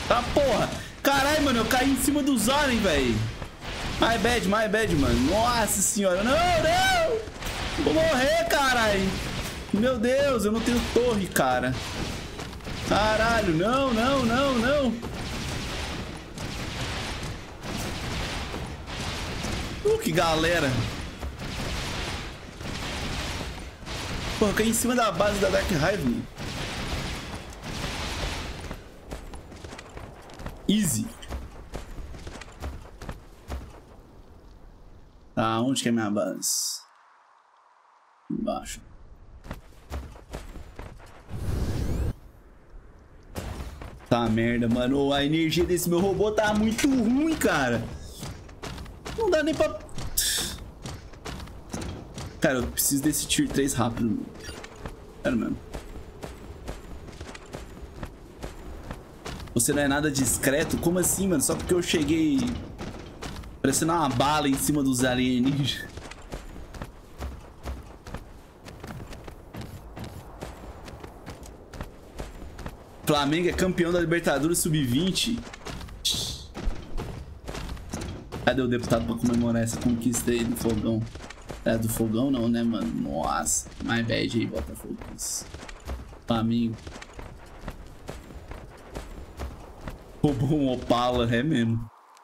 Tá porra. Caralho, mano, eu caí em cima dos aliens, velho. My bad, mano. Nossa senhora. Não, não. Vou morrer, caralho. Meu Deus, eu não tenho torre, cara. Caralho, não, não, não, não. Que galera. Pô, eu caí em cima da base da Dark Hive, mano. Easy. Tá, onde que é minha base? Embaixo. Tá merda, mano. A energia desse meu robô tá muito ruim, cara. Não dá nem pra... Cara, eu preciso desse Tier 3 rápido. Sério mesmo. Você não é nada discreto? Como assim, mano? Só porque eu cheguei parecendo uma bala em cima dos alienígenas. Flamengo é campeão da Libertadores Sub-20. Cadê o deputado pra comemorar essa conquista aí do Fogão? É do Fogão não, né, mano? Nossa, my bad aí, Botafogo. Flamengo. Roubou um Opala, é mesmo.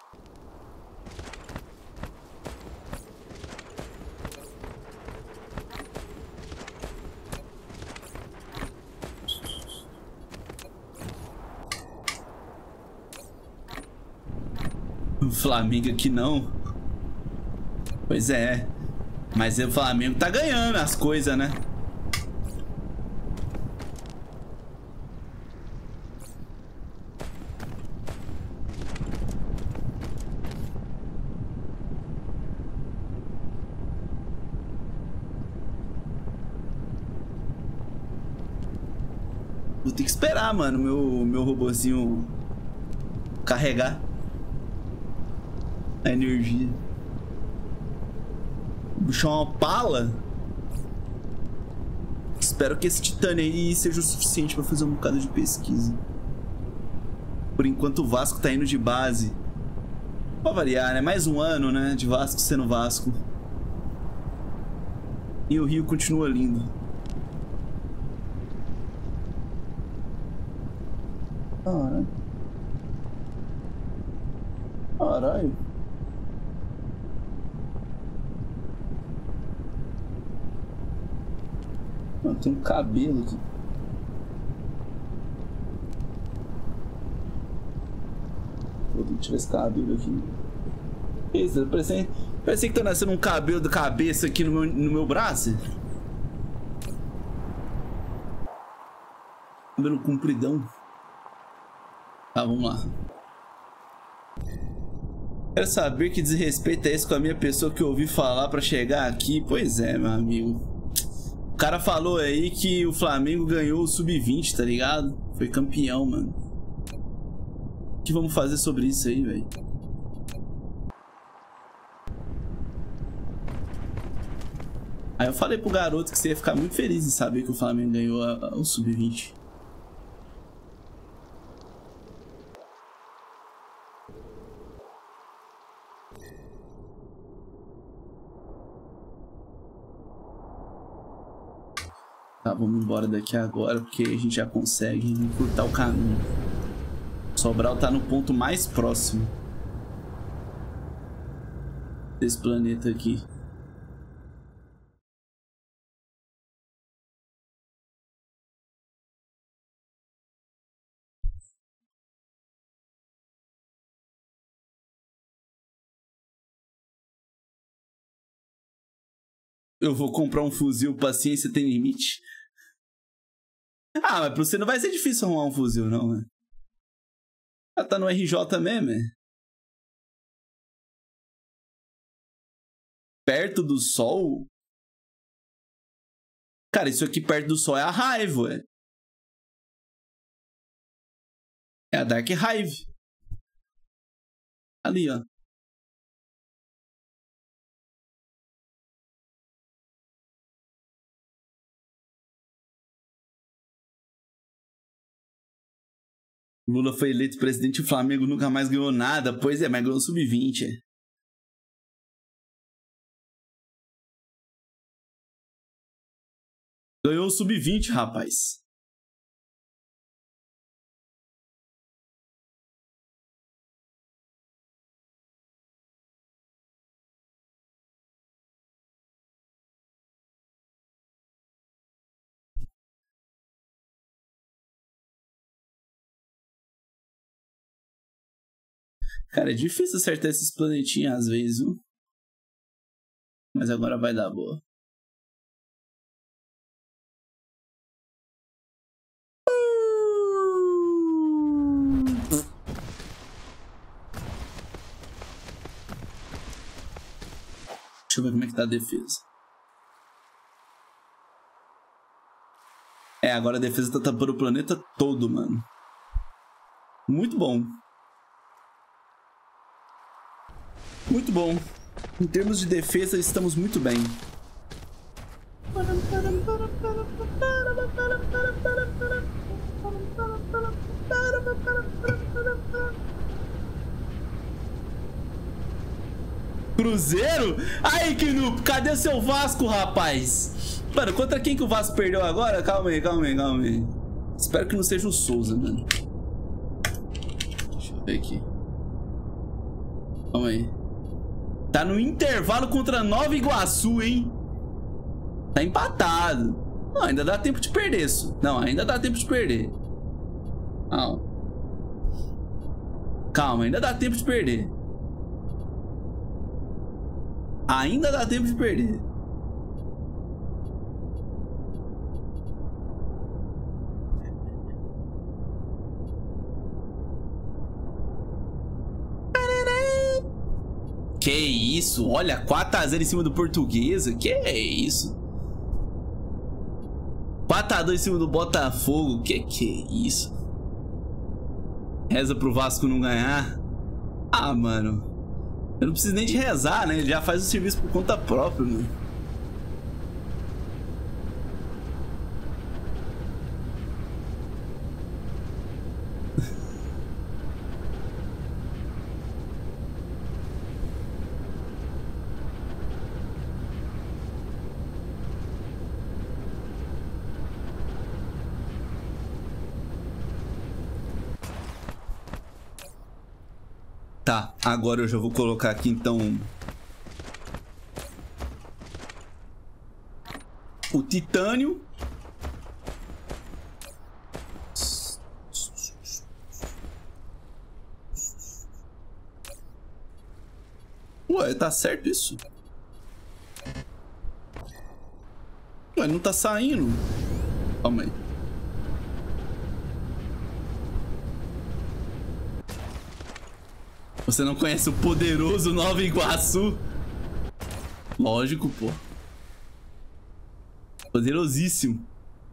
O Flamengo aqui não. Pois é. Mas o Flamengo tá ganhando as coisas, né? Vou ter que esperar, mano, meu robozinho carregar a energia. O bicho é uma pala. Espero que esse titânio aí seja o suficiente pra fazer um bocado de pesquisa. Por enquanto o Vasco tá indo de base. Pra variar, né? Mais um ano, né? De Vasco sendo Vasco. E o Rio continua lindo. Caralho. Caralho. Mano, tem um cabelo aqui. Vou ter que tirar esse cabelo aqui. Isso, parece que tá nascendo um cabelo da cabeça aqui no meu braço. Cabelo compridão. Tá, vamos lá. Quero saber que desrespeito é esse com a minha pessoa que eu ouvi falar pra chegar aqui. Pois é, meu amigo. O cara falou aí que o Flamengo ganhou o Sub-20, tá ligado? Foi campeão, mano. O que vamos fazer sobre isso aí, velho? Aí eu falei pro garoto que você ia ficar muito feliz em saber que o Flamengo ganhou o Sub-20. Tá, vamos embora daqui agora, porque a gente já consegue encurtar o caminho. Sobral tá no ponto mais próximo desse planeta aqui. Eu vou comprar um fuzil, paciência tem limite. Ah, mas pra você não vai ser difícil arrumar um fuzil, não, né? Ah, tá no RJ mesmo, é? Perto do sol? Cara, isso aqui perto do sol é a raiva, ué. É a Dark Hive. Ali, ó. Lula foi eleito presidente e o Flamengo nunca mais ganhou nada. Pois é, mas ganhou sub-20. Ganhou o sub-20, rapaz. Cara, é difícil acertar esses planetinhas às vezes, viu? Mas agora vai dar boa. Deixa eu ver como é que tá a defesa. É, agora a defesa tá tampando o planeta todo, mano. Muito bom. Muito bom. Em termos de defesa, estamos muito bem. Cruzeiro? Aí, Knup, cadê o seu Vasco, rapaz? Mano, contra quem que o Vasco perdeu agora? Calma aí, calma aí, calma aí. Espero que não seja o Souza, mano. Deixa eu ver aqui. Calma aí. Tá no intervalo contra Nova Iguaçu, hein? Tá empatado. Não, ainda dá tempo de perder isso. Não, ainda dá tempo de perder. Calma. Calma, ainda dá tempo de perder. Ainda dá tempo de perder. Que isso? Olha, 4x0 em cima do Portuguesa. Que isso? 4x2 em cima do Botafogo. Que isso? Reza pro Vasco não ganhar. Ah, mano. Eu não preciso nem de rezar, né? Ele já faz o serviço por conta própria, mano. Tá, agora eu já vou colocar aqui então o titânio. Ué, tá certo isso? Ué, não tá saindo. Calma aí. Você não conhece o poderoso Nova Iguaçu? Lógico, pô. Poderosíssimo.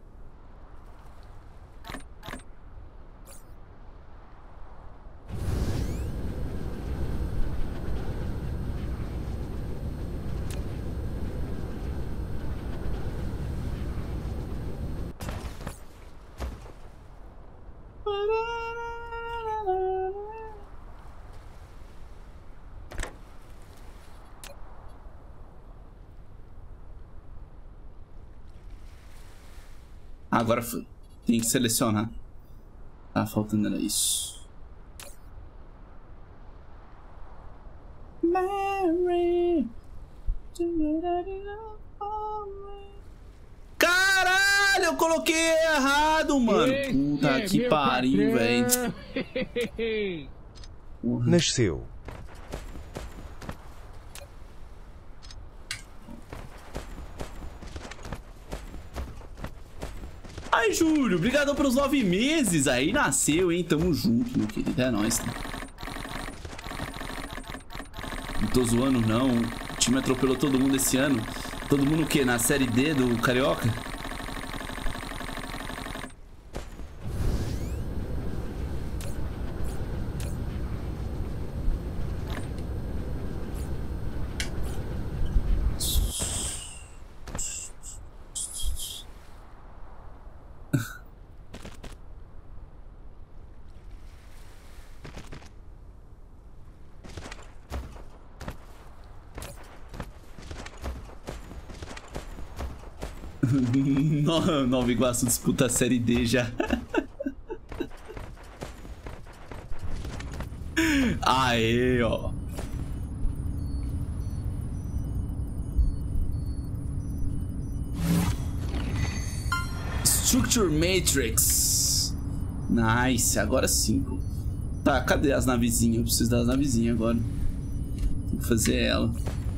Agora foi. Tem que selecionar. Tá faltando era isso. Mary. Caralho, eu coloquei errado, mano. Puta que pariu, velho. Nasceu. Ai, Júlio, obrigado pelos 9 meses. Aí nasceu, hein? Tamo junto, meu querido. É nóis, né? Não tô zoando, não. O time atropelou todo mundo esse ano. Todo mundo o quê? Na Série D do Carioca? Nova Iguaçu disputa a Série D já. Aê, ó. Structure Matrix. Nice, agora sim. Tá, cadê as navezinhas? Eu preciso das navezinhas agora. Tem que fazer ela.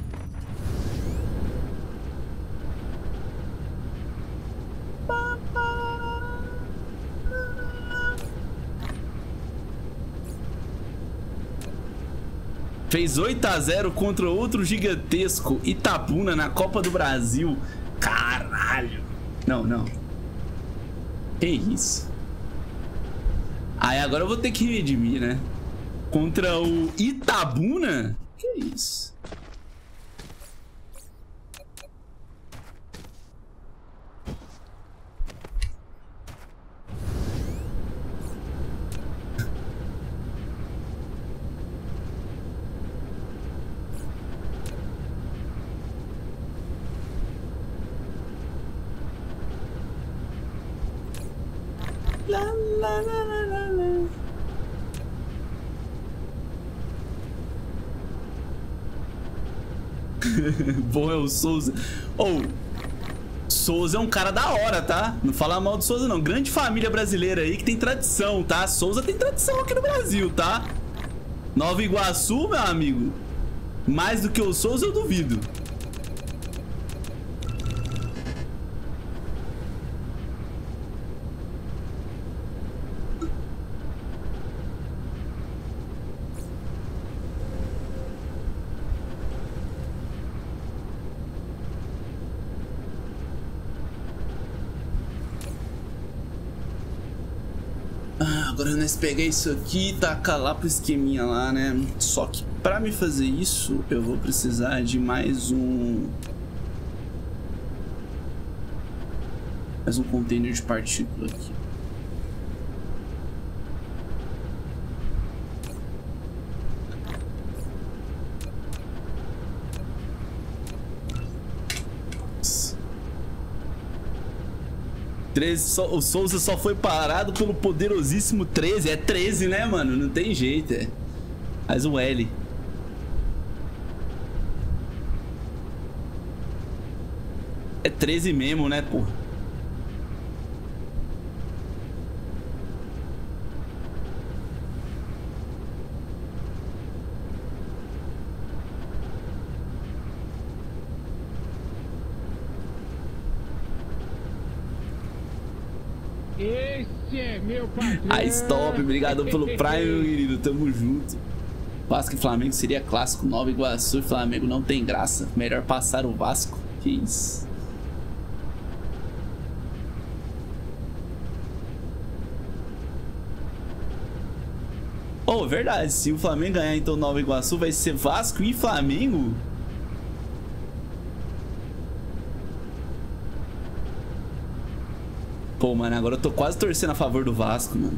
Fez 8-0 contra outro gigantesco, Itabuna, na Copa do Brasil. Caralho. Não, não. Que isso? Aí agora eu vou ter que redimir, né? Contra o Itabuna? Que isso? Bom, é o Souza. Souza é um cara da hora, tá? Não fala mal do Souza, não. Grande família brasileira aí que tem tradição, tá? Souza tem tradição aqui no Brasil, tá? Nova Iguaçu, meu amigo. Mais do que o Souza, eu duvido. Agora nós pegar isso aqui e tacar lá pro esqueminha lá, né? Só que pra me fazer isso, eu vou precisar de mais um container de partícula aqui. O Souza só foi parado pelo poderosíssimo 13. É 13, né, mano? Não tem jeito, é. Faz um L. É 13 mesmo, né, pô? Esse é meu patrão. Aí, stop. Obrigado pelo Prime, meu querido. Tamo junto. Vasco e Flamengo seria clássico. Nova Iguaçu e Flamengo não tem graça. Melhor passar o Vasco. Que isso? Oh, verdade. Se o Flamengo ganhar, então Nova Iguaçu vai ser Vasco e Flamengo? Pô, mano, agora eu tô quase torcendo a favor do Vasco, mano.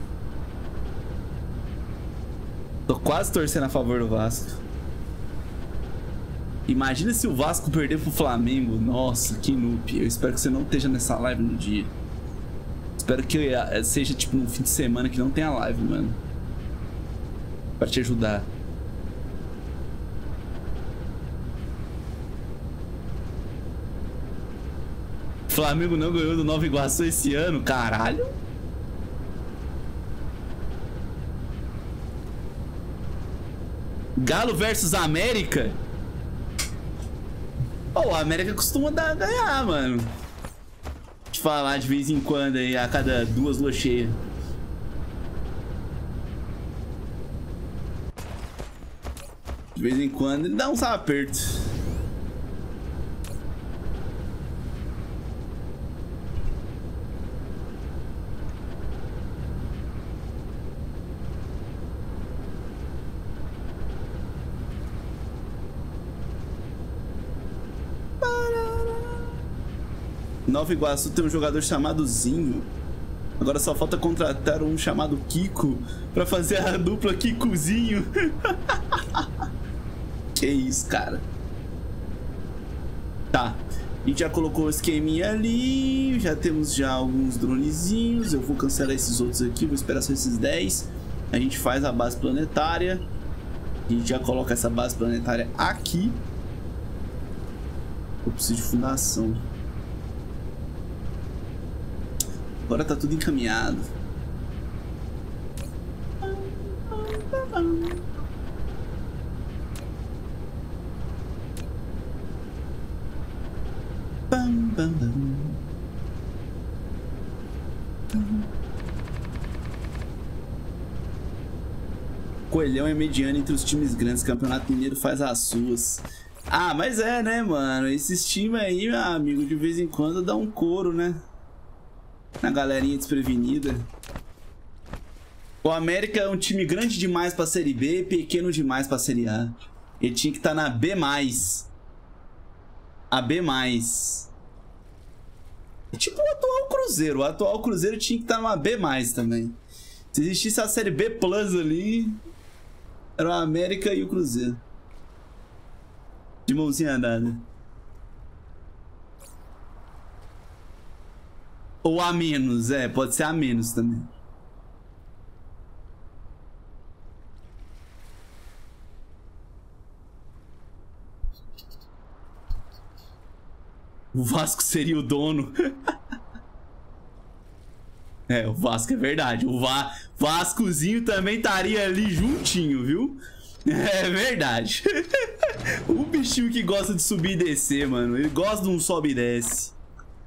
Tô quase torcendo a favor do Vasco. Imagina se o Vasco perder pro Flamengo. Nossa, que noob. Eu espero que você não esteja nessa live no dia. Espero que seja tipo no fim de semana que não tenha live, mano. Pra te ajudar. Flamengo não ganhou do Nova Iguaçu esse ano, caralho. Galo versus América. Oh, a América costuma ganhar, mano. Te falar de vez em quando aí, a cada 2 luas cheias. De vez em quando ele dá uns apertos. Nova Iguaçu tem um jogador chamado Zinho. Agora só falta contratar um chamado Kiko pra fazer a dupla Kikozinho. Que isso, cara. Tá. A gente já colocou o esqueminha ali. Já temos já alguns dronezinhos. Eu vou cancelar esses outros aqui. Vou esperar só esses 10. A gente faz a base planetária. A gente já coloca essa base planetária aqui. Eu preciso de fundação. Agora tá tudo encaminhado. Coelhão é mediano entre os times grandes. Campeonato Mineiro faz as suas. Ah, mas é, né, mano? Esses times aí, meu amigo, de vez em quando dá um couro, né? Na galerinha desprevenida. O América é um time grande demais pra Série B e pequeno demais pra Série A. Ele tinha que estar na B+. A B+. É tipo o atual Cruzeiro. O atual Cruzeiro tinha que estar numa B+, também. Se existisse a Série B Plus ali, era o América e o Cruzeiro. De mãozinha dada. Ou a menos, pode ser a menos também. O Vasco seria o dono. É, o Vasco é verdade. O Vascozinho também estaria ali juntinho, viu? É verdade. O bichinho que gosta de subir e descer, mano. Ele gosta de um sobe e desce.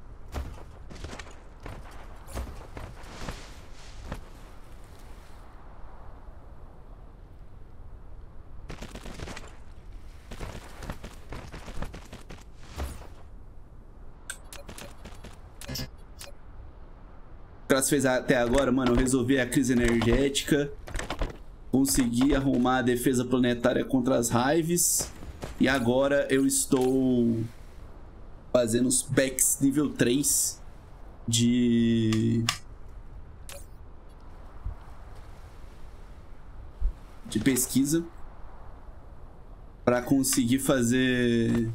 O que fez até agora, mano, eu resolvi a crise energética, consegui arrumar a defesa planetária contra as raives e agora eu estou fazendo os packs nível 3 de pesquisa para conseguir fazer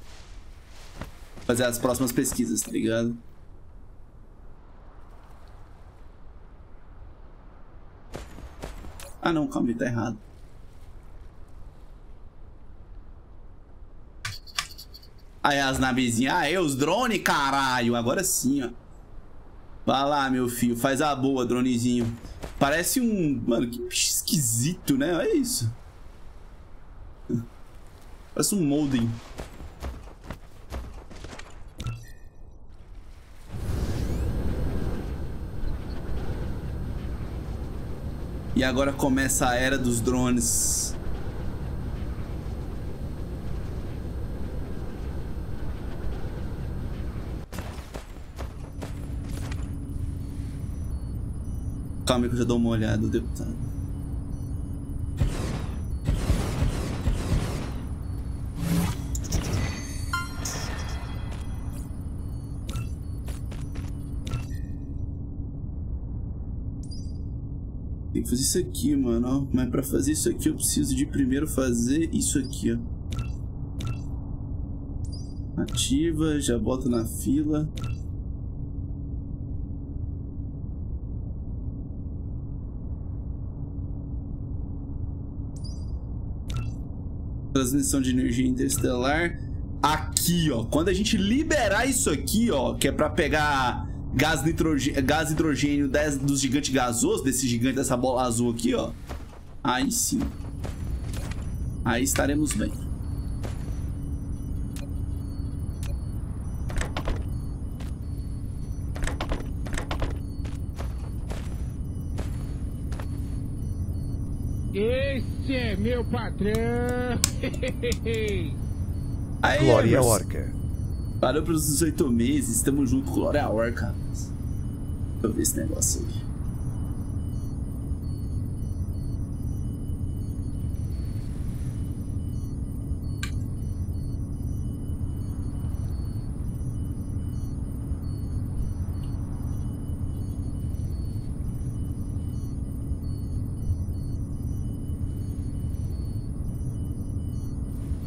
as próximas pesquisas, tá ligado? Ah não, calma, tá errado. Aí as navezinhas. Aê, os drones, caralho. Agora sim, ó. Vai lá, meu filho. Faz a boa, dronezinho. Parece um... Mano, que bicho esquisito, né? Olha isso. Parece um molden. E agora começa a era dos drones. Calma aí que eu já dou uma olhada, deputado. Tem que fazer isso aqui, mano, ó. Mas pra fazer isso aqui eu preciso de primeiro fazer isso aqui, ó. Ativa, já bota na fila. Transmissão de energia interestelar. Aqui, ó. Quando a gente liberar isso aqui, ó, que é pra pegar gás hidrogênio dos gigantes gasosos, desse gigante, dessa bola azul aqui, ó. Aí sim. Aí estaremos bem. Esse é meu patrão. Aí, Glória Orca. Valeu pelos 18 meses. Estamos junto com Glória Orca, rapaz. Deixa eu ver esse negócio aí.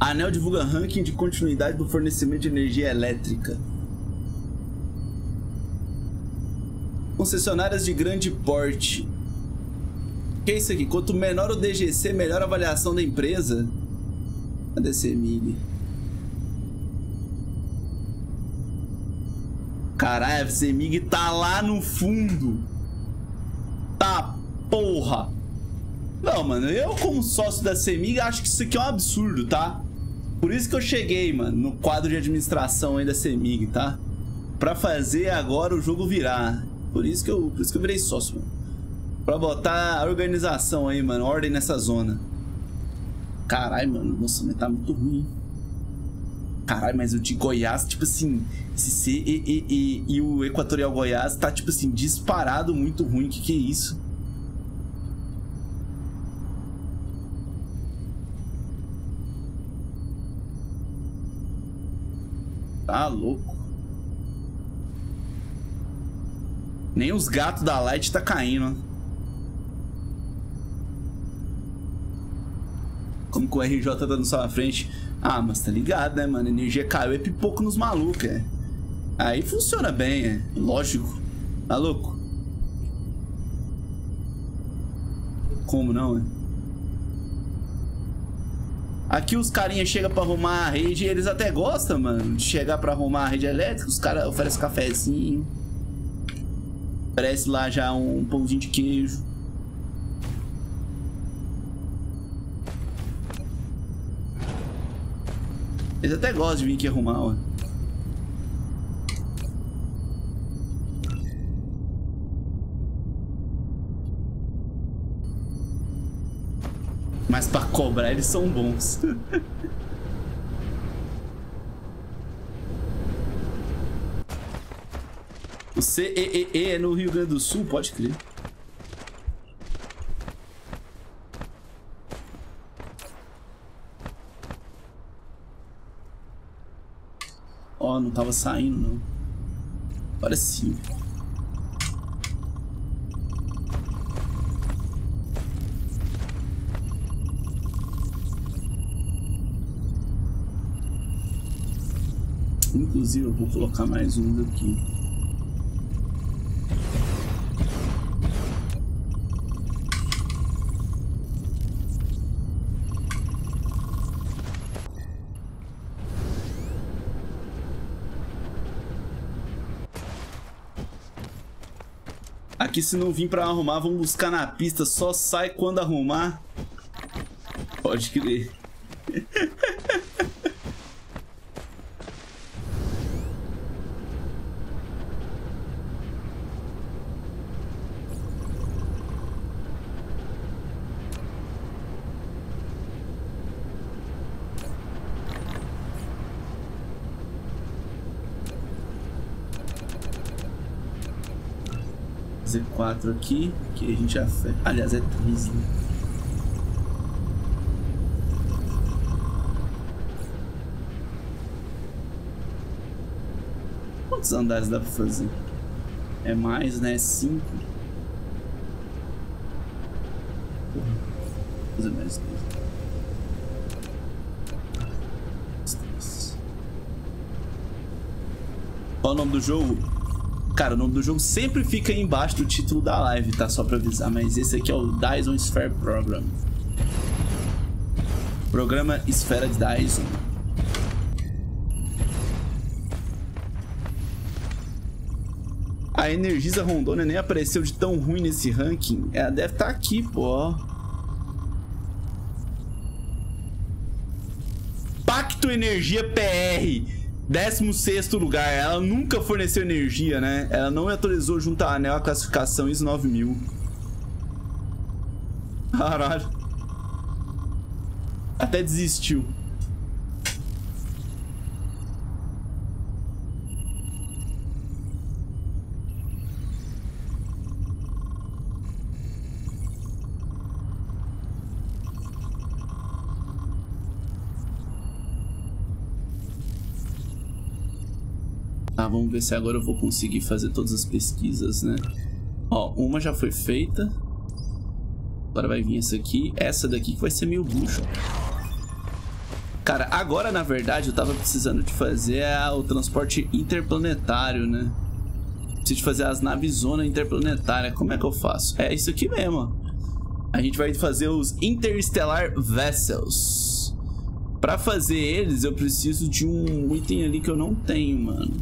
Anel divulga ranking de continuidade do fornecimento de energia elétrica. Concessionárias de grande porte. O que é isso aqui? Quanto menor o DGC, melhor a avaliação da empresa. Cadê a CEMIG? Caralho, a CEMIG tá lá no fundo. Tá, porra. Não, mano, eu como sócio da CEMIG acho que isso aqui é um absurdo, tá? Por isso que eu cheguei, mano, no quadro de administração aí da CEMIG, tá? Pra fazer agora o jogo virar. Por isso que eu virei sócio, mano. Pra botar a organização aí, mano, ordem nessa zona. Caralho, mano, nossa, mas tá muito ruim. Caralho, mas o de Goiás, tipo assim, esse CEE e o Equatorial Goiás tá, tipo assim, disparado muito ruim. Que é isso? Tá louco. Nem os gatos da Light tá caindo. Como que o RJ tá dando só na frente? Ah, mas tá ligado, né, mano? A energia caiu, é pipoco nos malucos, é. Aí funciona bem, é. Lógico. Tá louco? Como não, é? Aqui os carinha chegam pra arrumar a rede e eles até gostam, mano, de chegar pra arrumar a rede elétrica. Os caras oferecem cafezinho. Oferece lá já um pãozinho de queijo. Eles até gostam de vir aqui arrumar, ó. Mas pra cobrar eles são bons. O CEE é no Rio Grande do Sul, pode crer. Ó, não tava saindo, não. Agora sim. Inclusive, eu vou colocar mais um aqui. Aqui, se não vir pra arrumar, vamos buscar na pista. Só sai quando arrumar. Pode crer. Z4 aqui, que a gente já fez. Aliás, é 3, né? Quantos andares dá pra fazer? É mais, né? 5. Vou fazer mais 2. Qual o nome do jogo? Cara, o nome do jogo sempre fica aí embaixo do título da live, tá? Só pra avisar, mas esse aqui é o Dyson Sphere Program. Programa Esfera de Dyson. A Energisa Rondônia nem apareceu de tão ruim nesse ranking. Ela deve estar aqui, pô. Pacto Energia PR. 16º lugar, ela nunca forneceu energia, né? Ela não autorizou junto à ANEEL a classificação ISO 9000. Caralho. Até desistiu. Tá, vamos ver se agora eu vou conseguir fazer todas as pesquisas, né? Ó, uma já foi feita. Agora vai vir essa aqui. Essa daqui que vai ser meio bucho. Cara, agora na verdade eu tava precisando de fazer o transporte interplanetário, né? Preciso de fazer as naves zona interplanetária. Como é que eu faço? É isso aqui mesmo, ó. A gente vai fazer os Interstellar Vessels. Pra fazer eles, eu preciso de um item ali que eu não tenho, mano.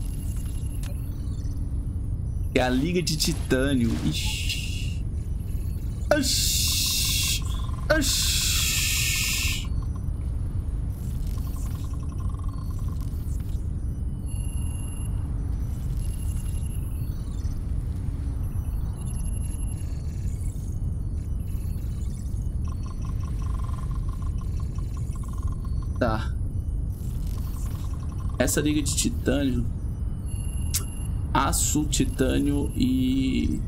É a Liga de Titânio. Ixi. Oxi. Oxi. Tá. Essa liga de titânio, aço, titânio e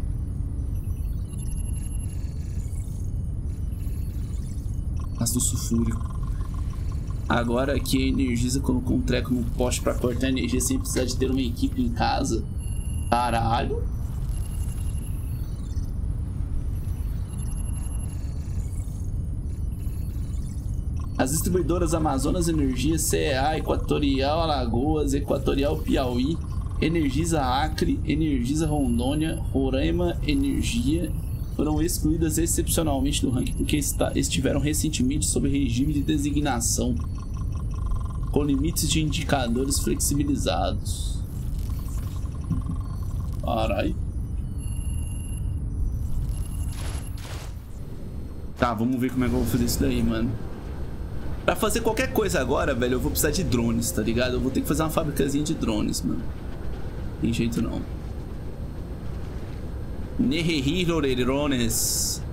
ácido sulfúrico. Agora aqui a Energisa colocou um treco no poste pra cortar energia sem precisar de ter uma equipe em casa. Caralho. As distribuidoras Amazonas Energia, CEA, Equatorial Alagoas, Equatorial Piauí, Energisa Acre, Energisa Rondônia, Roraima Energia foram excluídas excepcionalmente do ranking porque estiveram recentemente sob regime de designação com limites de indicadores flexibilizados. Carai. Tá, vamos ver como é que eu vou fazer isso daí, mano. Pra fazer qualquer coisa agora, velho, eu vou precisar de drones, tá ligado? Eu vou ter que fazer uma fabricazinha de drones, mano. Tem jeito não. Drones.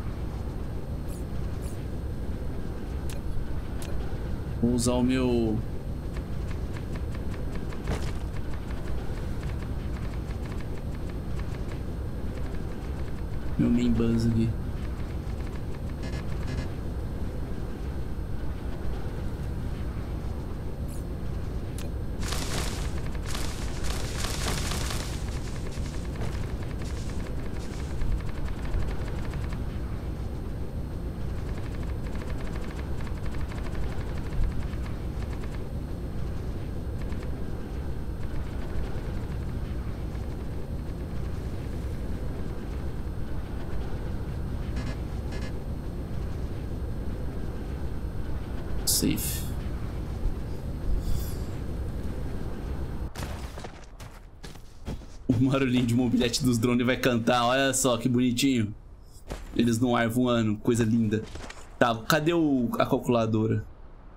Vou usar o meu... main buzz aqui. Safe. O barulhinho de mobilete dos drones vai cantar. Olha só que bonitinho. Eles no ar voando. Coisa linda. Tá, cadê a calculadora?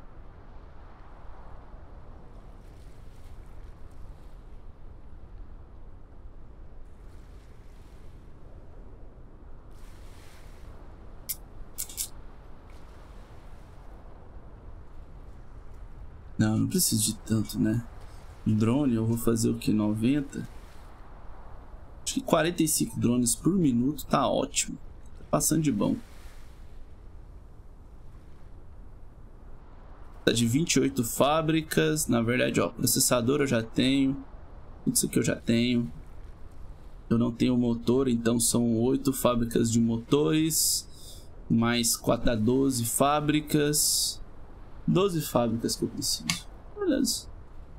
Não preciso de tanto, né? Drone, eu vou fazer o que? 90? Acho que 45 drones por minuto tá ótimo. Tá passando de bom. Tá de 28 fábricas. Na verdade, ó, processador eu já tenho. Tudo isso aqui eu já tenho. Eu não tenho motor, então são 8 fábricas de motores. Mais 4 dá 12 fábricas. 12 fábricas que eu preciso. Beleza.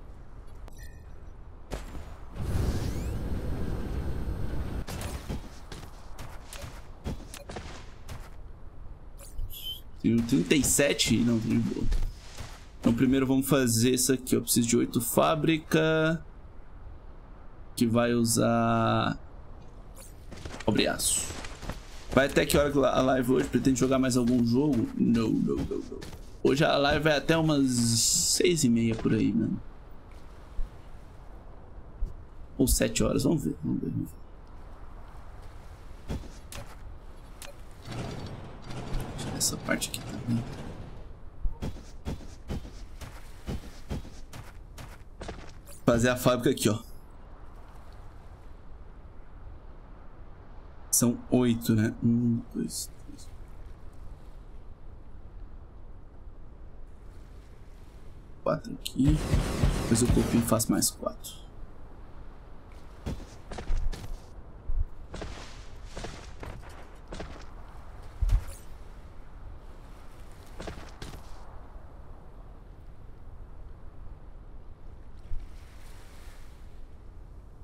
Tenho 37? Não, tem boa. Então primeiro vamos fazer isso aqui. Eu preciso de 8 fábricas. Que vai usar cobre aço. Vai até que hora que a live hoje? Pretende jogar mais algum jogo? Não. Hoje a live vai até umas 6h30 por aí, mano. Ou 7 horas, vamos ver. Deixa essa parte aqui também. Fazer a fábrica aqui, ó. São 8, né? 1, 2, 3. 4 aqui. Depois eu copio e faço mais 4.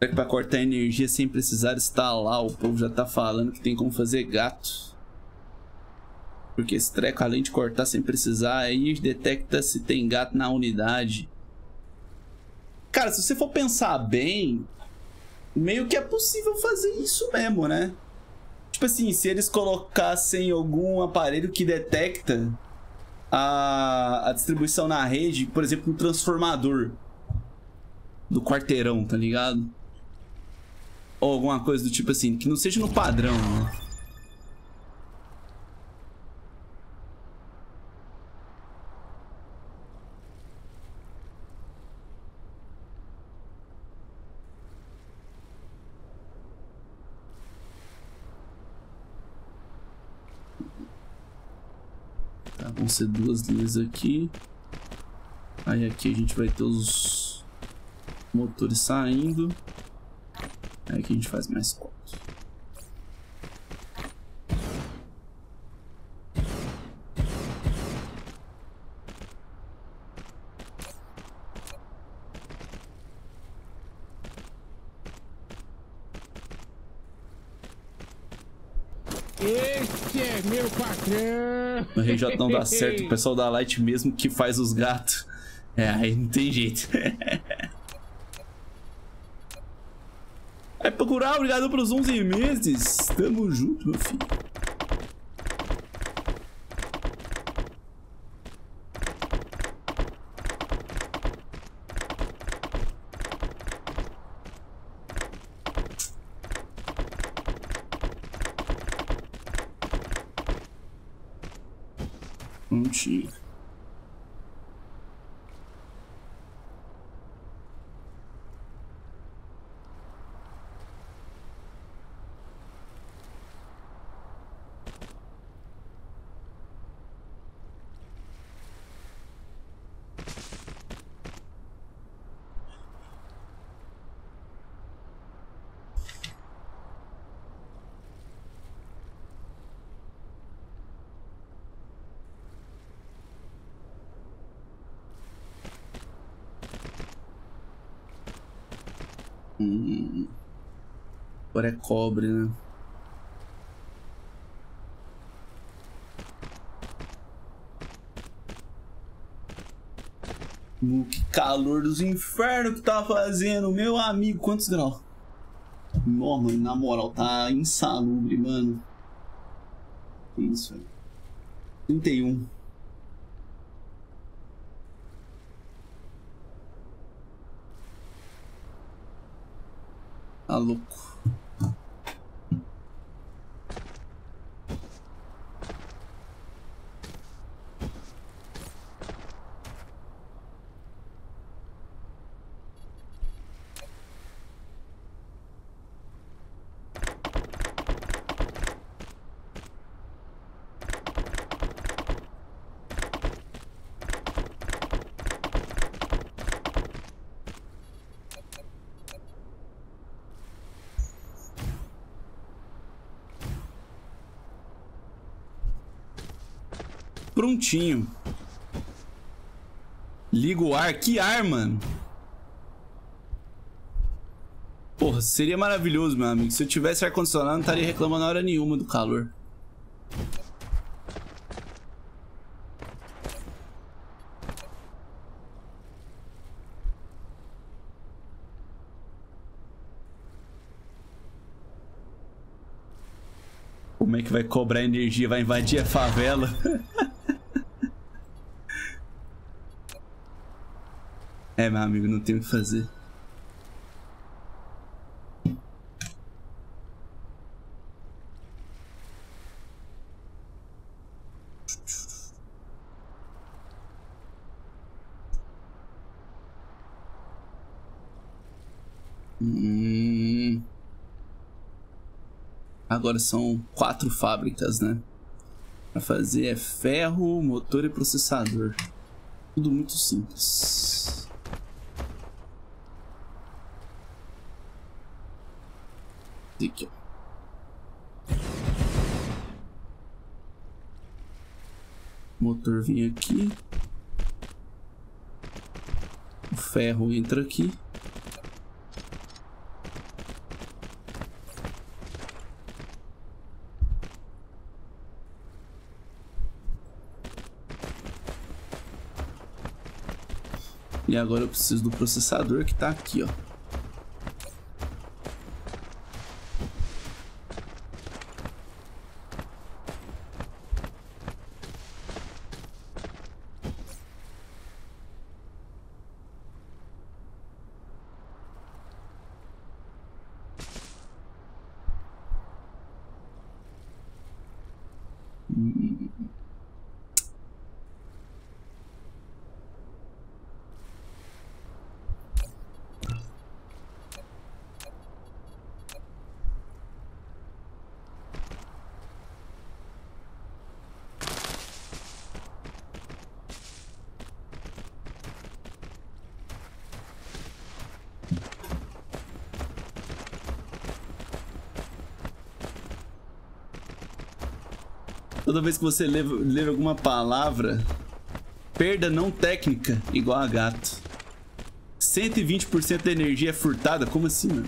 Será que pra cortar energia sem precisar instalar? O povo já tá falando que tem como fazer gato. Porque esse treco, além de cortar sem precisar, aí detecta se tem gato na unidade. Cara, se você for pensar bem, meio que é possível fazer isso mesmo, né? Tipo assim, se eles colocassem algum aparelho que detecta a distribuição na rede, por exemplo, um transformador do quarteirão, tá ligado? Ou alguma coisa do tipo assim, que não seja no padrão, né? Tá, vão ser 2 linhas aqui. Aí aqui a gente vai ter os motores saindo. Aí aqui a gente faz mais 4. Esse é meu patrão. No RJ não dá certo, o pessoal da Light mesmo que faz os gatos. É, aí não tem jeito. É procurar, obrigado pelos 11 meses. Tamo junto, meu filho. Prontinho. Agora é cobre, né? Que calor dos infernos que tá fazendo, meu amigo. Quantos graus? Não, mano, na moral, tá insalubre, mano. Que isso, velho. 31. Tá louco. Prontinho. Liga o ar. Que ar, mano? Porra, seria maravilhoso, meu amigo. Se eu tivesse ar-condicionado, não estaria reclamando hora nenhuma do calor. Como é que vai cobrar energia? Vai invadir a favela? É, meu amigo, não tem o que fazer. Agora são 4 fábricas, né? Pra fazer é ferro, motor e processador. Tudo muito simples. Aqui, ó. O motor vem aqui. O ferro entra aqui. E agora eu preciso do processador que tá aqui, ó. Toda vez que você lê alguma palavra, perda não técnica igual a gato. 120% da energia é furtada? Como assim, mano?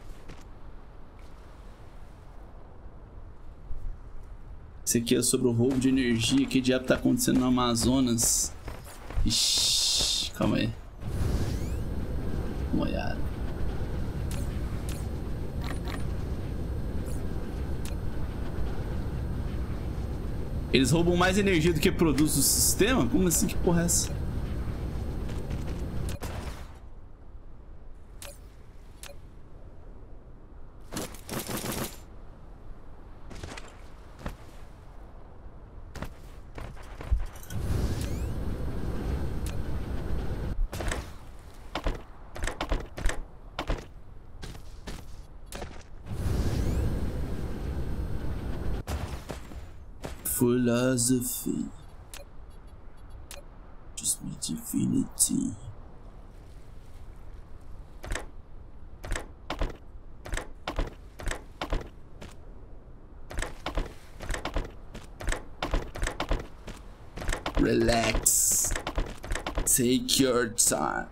Isso aqui é sobre o roubo de energia. Que diabo tá acontecendo no Amazonas? Ixi, calma aí. Uma olhada. Eles roubam mais energia do que produz o sistema? Como assim? Que porra é essa? Philosophy. Just me divinity. Relax. Take your time.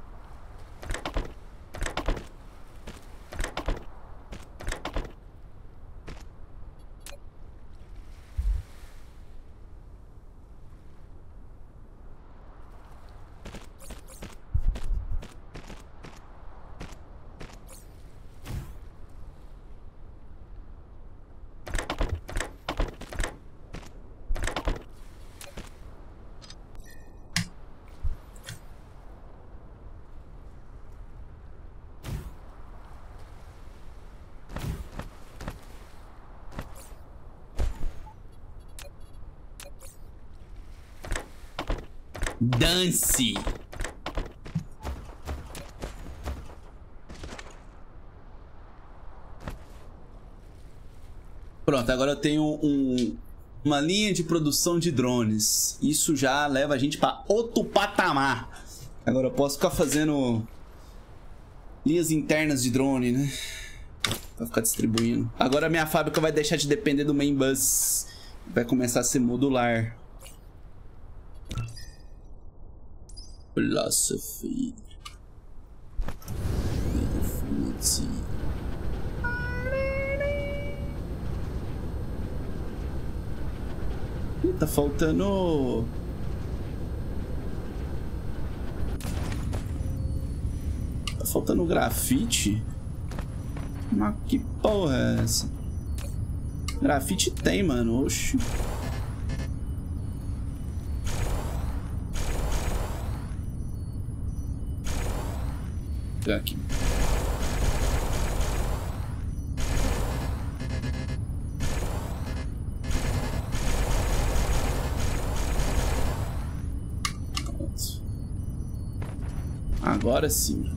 Dance. Pronto, agora eu tenho uma linha de produção de drones. Isso já leva a gente para outro patamar. Agora eu posso ficar fazendo linhas internas de drone, né? Pra ficar distribuindo. Agora a minha fábrica vai deixar de depender do main bus. Vai começar a ser modular. Philosophy. Infinity. Ih, tá faltando... Tá faltando grafite? Mas que porra é essa? Grafite tem, mano. Oxi. Aqui. Agora sim.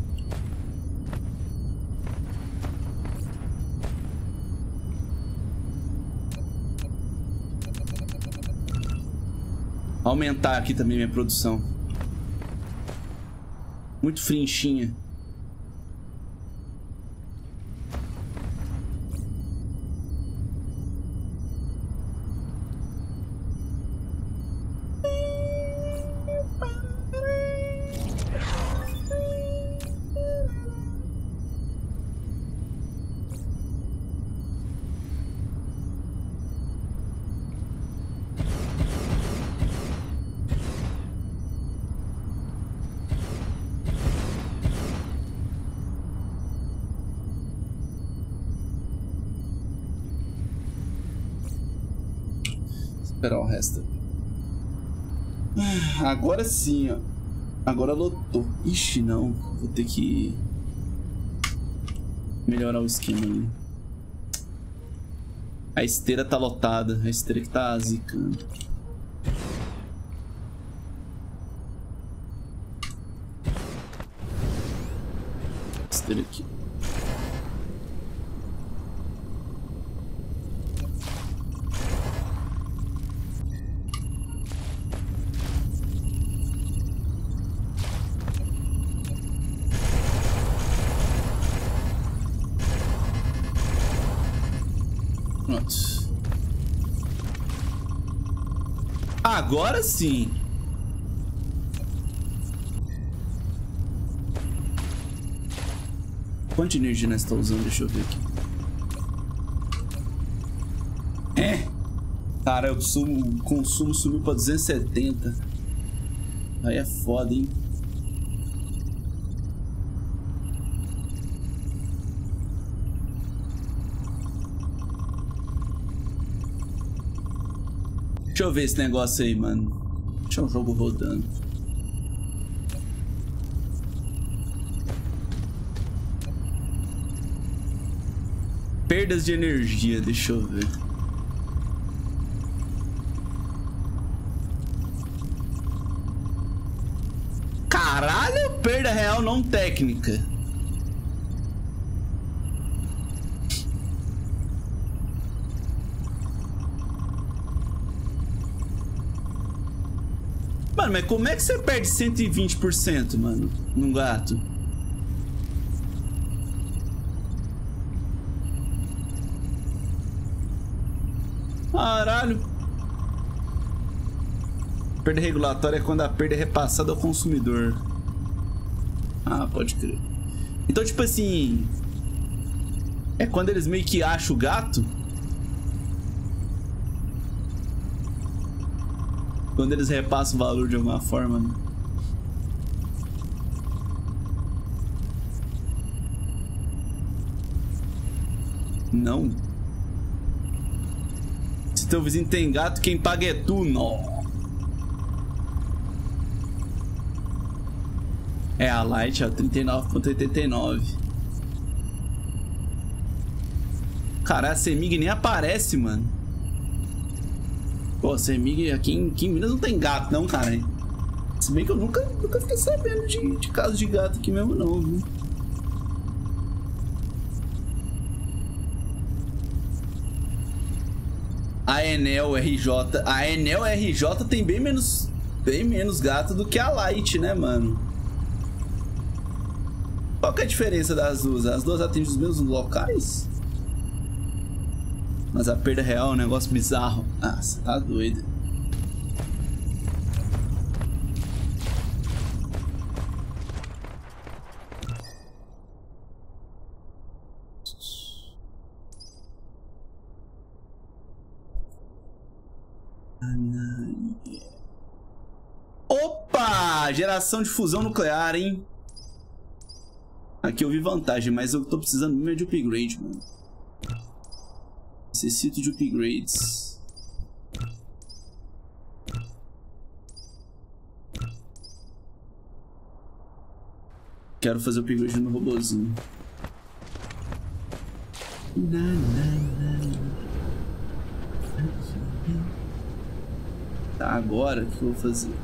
Aumentar aqui também minha produção. Muito frinchinha. Esperar o resto. Agora sim, ó. Agora lotou. Ixi, não. Vou ter que melhorar o esquema ali. A esteira tá lotada. A esteira que tá zicando. Esteira aqui. Pronto. Agora sim. Quanto de energia nós estamos usando? Deixa eu ver aqui. Cara, o consumo subiu pra 270. Aí é foda, hein? Deixa eu ver esse negócio aí, mano. Deixa o jogo rodando. Perdas de energia, deixa eu ver. Caralho, perda real não técnica. Mano, mas como é que você perde 120%, mano, num gato? Caralho. Perda regulatória é quando a perda é repassada ao consumidor. Ah, pode crer. Então, tipo assim... é quando eles meio que acham o gato? Quando eles repassam o valor de alguma forma, né? Não. Se teu vizinho tem gato, quem paga é tu, não. É a Light, ó, 39,89. Cara, a Semig nem aparece, mano. Pô, Semig aqui em Minas não tem gato, não, cara. Se bem que eu nunca fiquei sabendo de caso de gato aqui mesmo, não, viu? A Enel RJ. A Enel RJ tem bem menos gato do que a Light, né, mano? Qual que é a diferença das duas? As duas atendem os mesmos locais? Mas a perda real é um negócio bizarro. Ah, você tá doido. Opa! Geração de fusão nuclear, hein? Aqui eu vi vantagem, mas eu tô precisando mesmo de upgrade, mano. Necessito de upgrades. Quero fazer upgrade no robozinho. Tá, agora o que eu vou fazer?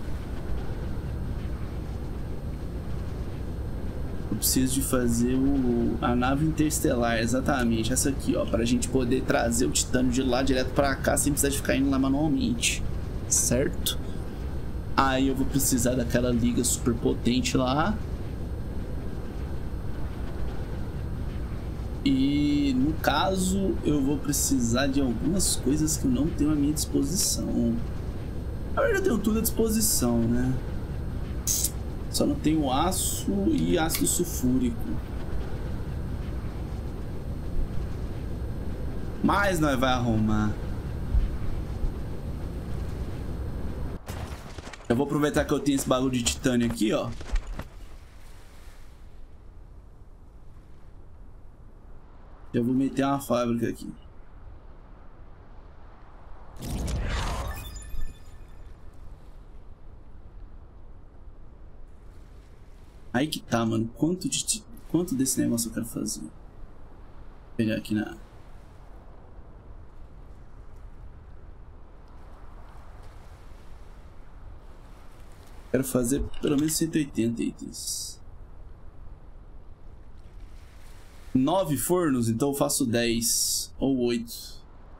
Eu preciso de fazer a nave interestelar, exatamente, essa aqui, ó, pra gente poder trazer o titânio de lá direto pra cá sem precisar de ficar indo lá manualmente, certo? Aí eu vou precisar daquela liga super potente lá. E no caso eu vou precisar de algumas coisas que eu não tenho à minha disposição. Na verdade eu tenho tudo à disposição, né? Só não tenho aço e ácido sulfúrico. Mas nós vai arrumar. Eu vou aproveitar que eu tenho esse bagulho de titânio aqui, ó. Eu vou meter uma fábrica aqui. Aí que tá, mano. Quanto desse negócio eu quero fazer? Vou pegar aqui na... Quero fazer pelo menos 180 itens. 9 fornos, então eu faço 10 ou 8.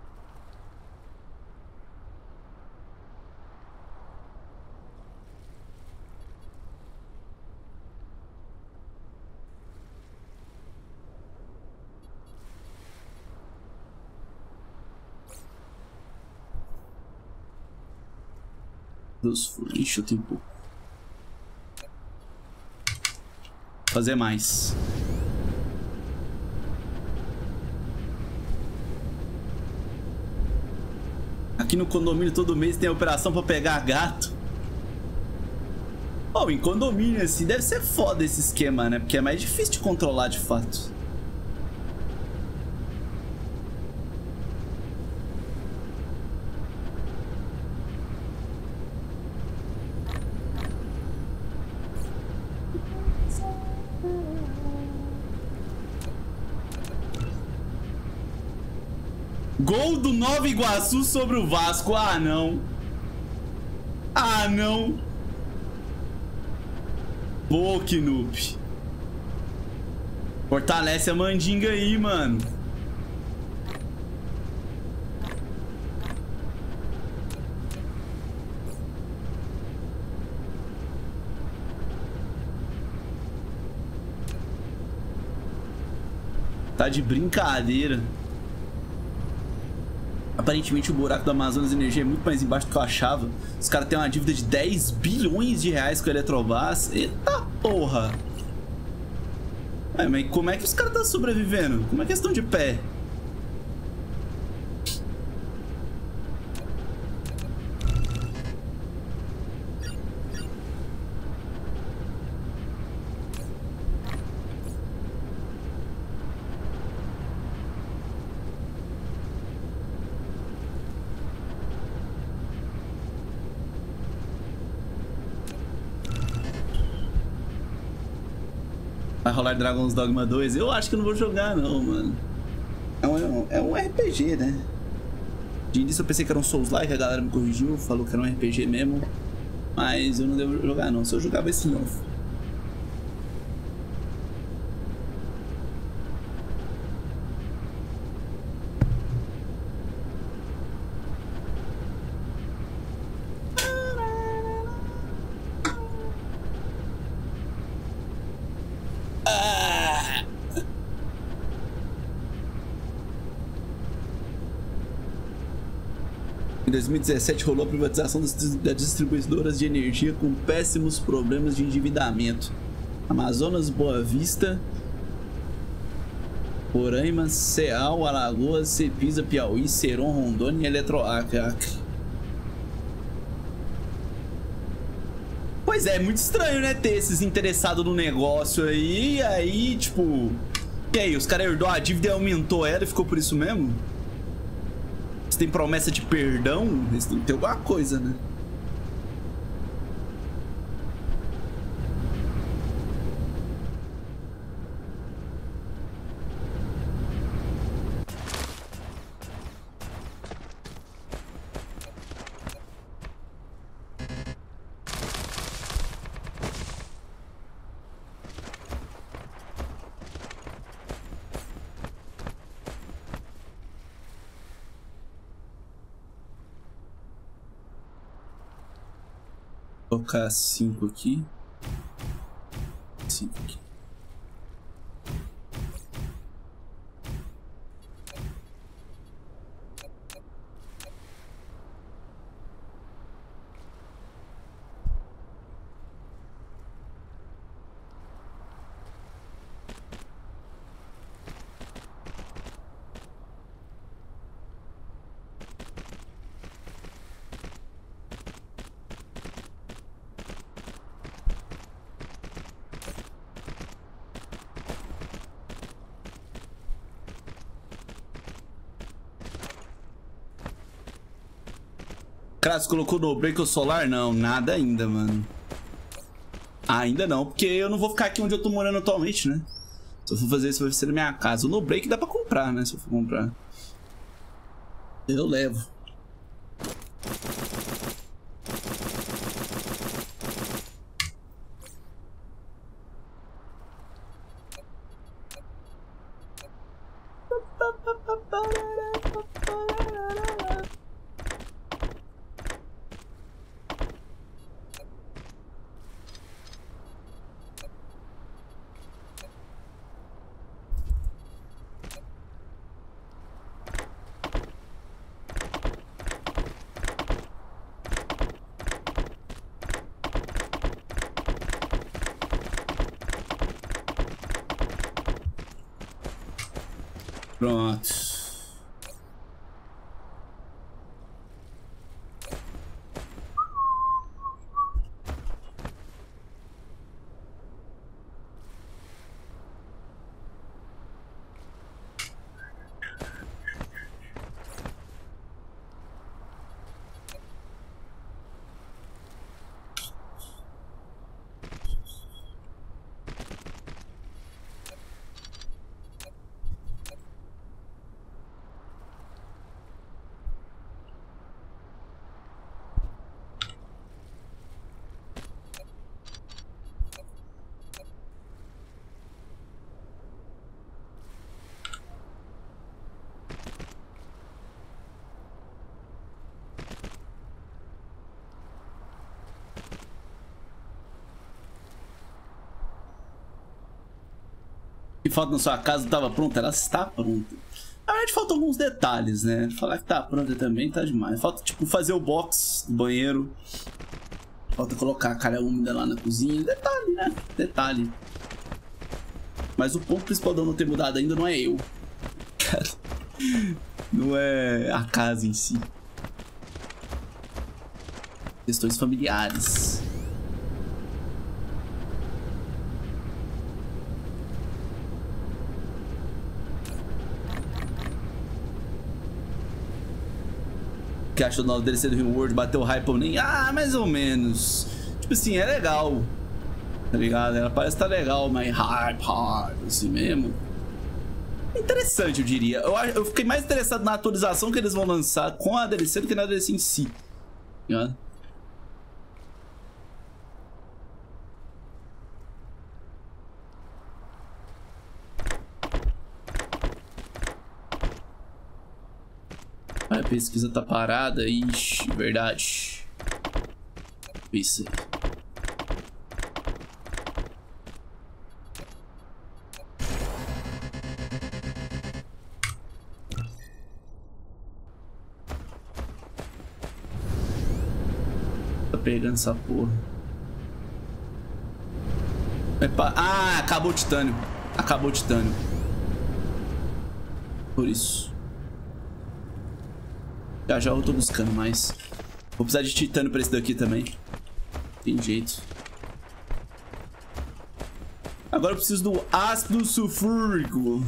Dos fornos. Ixi, eu tenho pouco. Fazer mais. Aqui no condomínio todo mês tem operação pra pegar gato. Oh, em condomínio assim deve ser foda esse esquema, né? Porque é mais difícil de controlar de fato. Gol do Nova Iguaçu sobre o Vasco. Ah, não. Ah, não. Pô, que noob. Fortalece a mandinga aí, mano. Tá de brincadeira. Aparentemente o buraco do Amazonas de Energia é muito mais embaixo do que eu achava. Os caras têm uma dívida de 10 bilhões de reais com a Eletrobras. Eita porra! Mas como é que os caras estão sobrevivendo? Como é que eles estão de pé? Vai rolar Dragon's Dogma 2? Eu acho que eu não vou jogar não, mano. É um RPG, né? De início eu pensei que era um Souls-like, a galera me corrigiu, falou que era um RPG mesmo. Mas eu não devo jogar não, se eu jogar vai ser novo. Em 2017 rolou a privatização das distribuidoras de energia com péssimos problemas de endividamento. Amazonas, Boa Vista, Roraima, Ceal, Alagoas, Cepisa, Piauí, Ceron, Rondônia e Eletroacre. Pois é, muito estranho, né, ter esses interessados no negócio aí, e aí, tipo... E aí, os caras herdou a dívida e aumentou ela e ficou por isso mesmo? Tem promessa de perdão, eles têm que ter alguma coisa, né? Vou colocar 5 aqui. 5 aqui. Kratos colocou no break o solar? Não, nada ainda, mano. Ainda não, porque eu não vou ficar aqui onde eu tô morando atualmente, né? Se eu for fazer isso, vai ser na minha casa. O No Break dá pra comprar, né? Se eu for comprar. Eu levo. Pronto. O que falta na sua casa não tava pronta? Ela está pronta. Na verdade, faltam alguns detalhes, né? Falar que tá pronta também tá demais. Falta, tipo, fazer o box do banheiro. Falta colocar a cara úmida lá na cozinha. Detalhe, né? Detalhe. Mas o ponto principal de eu não ter mudado ainda não é eu. Cara, não é a casa em si. Questões familiares. O que achou do novo DLC do Rio World? Bateu o hype ou nem? Ah, mais ou menos. Tipo assim, é legal. Tá ligado? Ela parece estar legal, mas hype, assim mesmo. Interessante, eu diria. Eu fiquei mais interessado na atualização que eles vão lançar com a DLC do que na DLC em si. Tá ligado? A pesquisa tá parada. Ixi, verdade. Isso aí. Tá pegando essa porra. Ah, acabou o titânio. Acabou o titânio. Por isso. Já eu tô buscando mais. Vou precisar de titânio pra esse daqui também. Tem jeito. Agora eu preciso do ácido sulfúrico.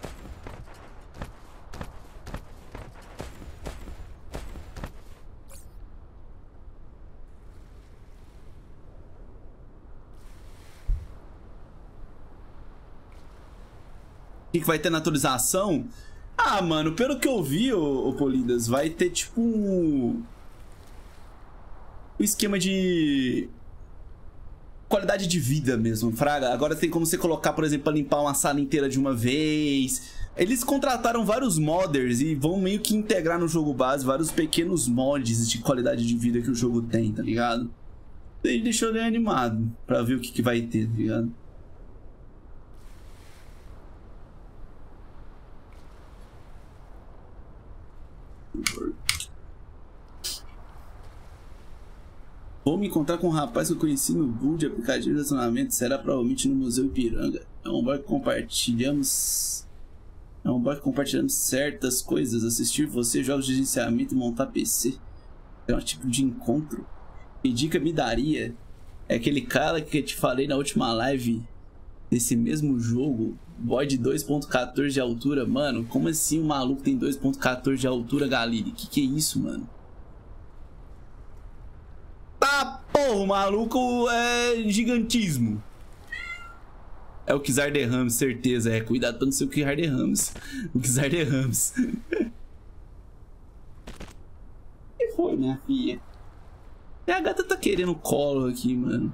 O que vai ter na atualização? Ah, mano, pelo que eu vi, ô Polidas, vai ter tipo um esquema de qualidade de vida mesmo, fraga. Agora tem como você colocar, por exemplo, pra limpar uma sala inteira de uma vez. Eles contrataram vários modders e vão meio que integrar no jogo base vários pequenos mods de qualidade de vida que o jogo tem, tá ligado? E deixou ele animado pra ver o que vai ter, tá ligado? Vou me encontrar com um rapaz que eu conheci no Bull de aplicativo de relacionamento. Será provavelmente no Museu Ipiranga. É um bar que compartilhamos. Certas coisas. Assistir você, jogos de gerenciamento e montar PC. É um tipo de encontro. Que dica me daria? É aquele cara que eu te falei na última live desse mesmo jogo. Boy de 2.14 de altura. Mano, como assim um maluco tem 2.14 de altura, Galili? Que é isso, mano? Tá Porra, o maluco é gigantismo. É o Kizar Derrames, certeza. É, cuidado pra não ser o Kizar Derrames. O Kizar Derrames. Que foi, minha filha? E a gata tá querendo colo aqui, mano.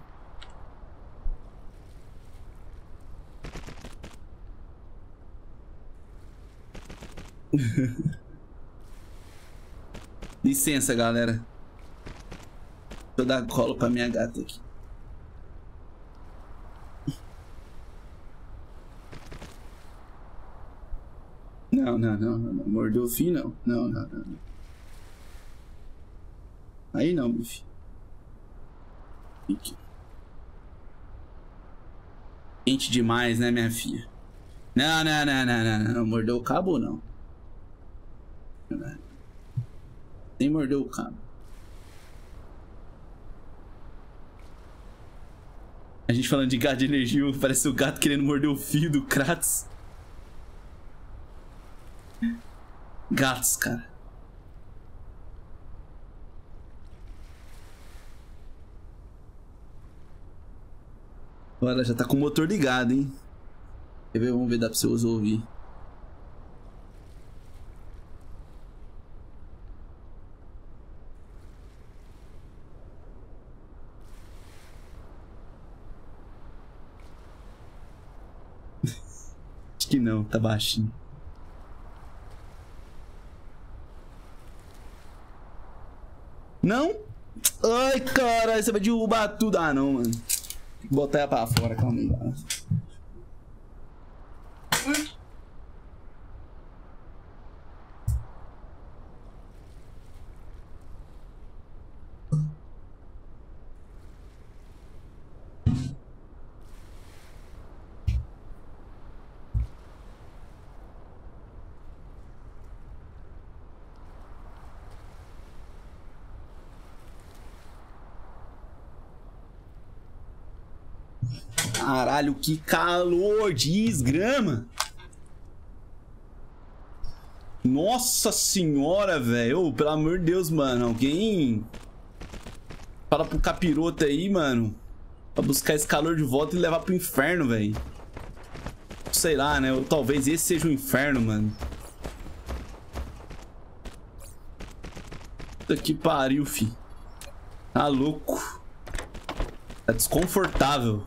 Licença, galera. Deixa eu dar colo pra minha gata aqui. Não. Mordeu o fio, não. Não. Aí não, meu filho. Fique. Quente demais, né, minha filha? Não. Mordeu o cabo ou não? Nem mordeu o cabo. A gente falando de gato de energia, parece o gato querendo morder o fio do Kratos. Gatos, cara. Olha, já tá com o motor ligado, hein? Quer ver? Vamos ver, dá pra você ouvir. Acho que não, tá baixinho. Não? Ai, caralho, você vai derrubar tudo. Ah, não, mano. Tem que botar ela pra fora, calma aí. Caralho, que calor, desgrama. Nossa senhora, velho. Pelo amor de Deus, mano. Alguém fala pro capiroto aí, mano, pra buscar esse calor de volta e levar pro inferno, velho. Sei lá, né? Ou talvez esse seja o inferno, mano. Puta que pariu, fi. Tá louco. Tá desconfortável.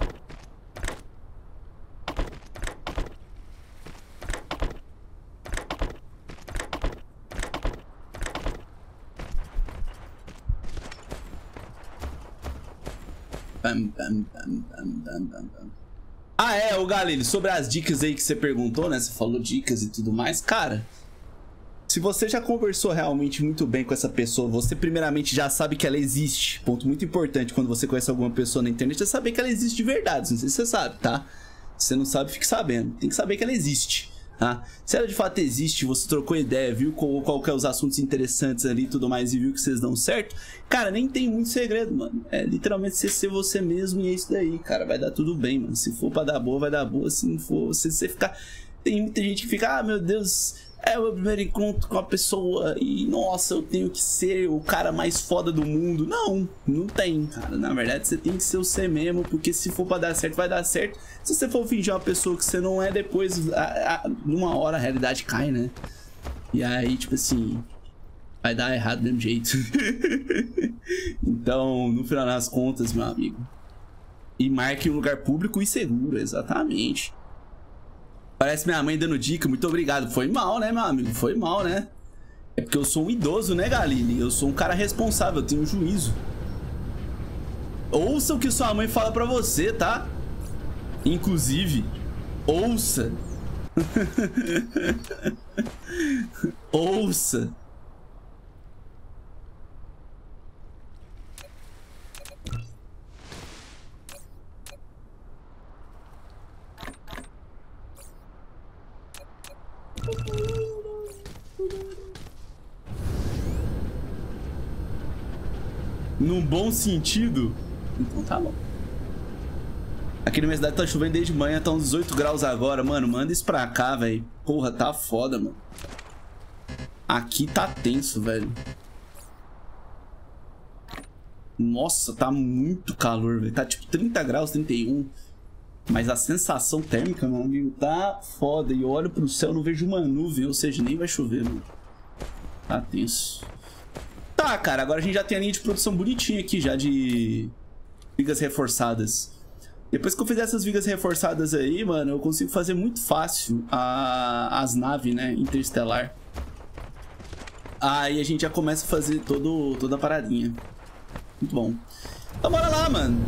Ah, é, ô Galileu, sobre as dicas aí que você perguntou, né? Você falou dicas e tudo mais. Cara, se você já conversou realmente muito bem com essa pessoa, você primeiramente já sabe que ela existe. Ponto muito importante quando você conhece alguma pessoa na internet é saber que ela existe de verdade. Não sei se você sabe, tá? Se você não sabe, fique sabendo. Tem que saber que ela existe. Tá? Se ela de fato existe, você trocou ideia, viu qual que é os assuntos interessantes ali e tudo mais e viu que vocês dão certo, cara, nem tem muito segredo, mano. É literalmente você ser você mesmo e é isso daí, cara. Vai dar tudo bem, mano. Se for pra dar boa, vai dar boa. Se não for, se você ficar... Tem muita gente que fica, ah, meu Deus, é o meu primeiro encontro com a pessoa e, nossa, eu tenho que ser o cara mais foda do mundo. Não, não tem, cara. Na verdade, você tem que ser você mesmo, porque se for pra dar certo, vai dar certo. Se você for fingir uma pessoa que você não é, depois, numa hora, a realidade cai, né? E aí, tipo assim, vai dar errado do mesmo jeito. Então, no final das contas, meu amigo, e marque um lugar público e seguro, exatamente. Parece minha mãe dando dica, muito obrigado. Foi mal, né, meu amigo? Foi mal, né? É porque eu sou um idoso, né, Galileu? Eu sou um cara responsável, eu tenho juízo. Ouça o que sua mãe fala pra você, tá? Inclusive, ouça. Ouça. Num bom sentido? Então tá bom. Aqui na minha cidade tá chovendo desde manhã, tá uns 18 graus agora. Mano, manda isso pra cá, velho. Porra, tá foda, mano. Aqui tá tenso, velho. Nossa, tá muito calor, velho. Tá tipo 30 graus, 31. Mas a sensação térmica, meu amigo, tá foda. E eu olho pro céu, não vejo uma nuvem, ou seja, nem vai chover, mano. Tá tenso. Tá, cara, agora a gente já tem a linha de produção bonitinha aqui, já de vigas reforçadas. Depois que eu fizer essas vigas reforçadas aí, mano, eu consigo fazer muito fácil as naves, né, interestelar. Aí a gente já começa a fazer toda a paradinha. Muito bom. Então bora lá, mano.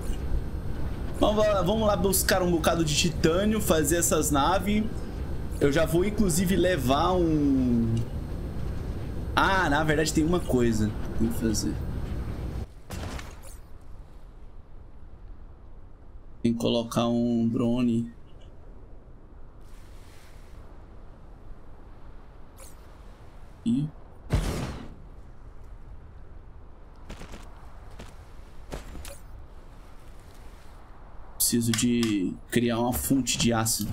Vamos lá buscar um bocado de titânio, fazer essas naves. Eu já vou, inclusive, levar um... Ah, na verdade tem uma coisa que tem que fazer. Tem que colocar um drone. E... preciso de criar uma fonte de ácido.